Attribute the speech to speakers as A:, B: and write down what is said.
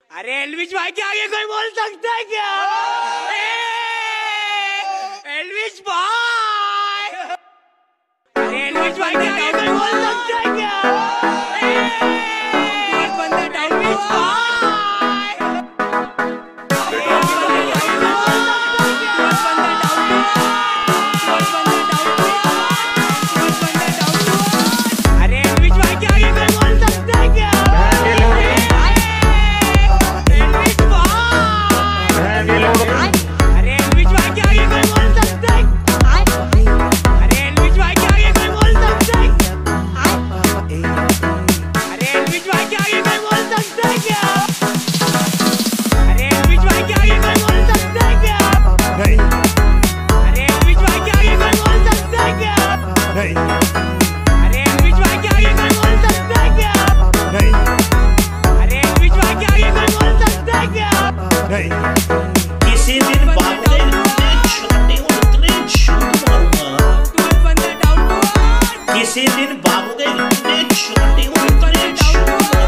A: अरे एल्विश भाई के आगे कोई बोल सकता है क्या? एल्विश भाई, अरे एल्विश भाई के आगे कोई बोल सकता है क्या? एक बंदा डाउन एल्विश भाई,
B: किसी दिन बाबू इतने छोटे और इतने झूठ मारूंगा, किसी दिन बाबू के इतने छोटे और इतने झूठ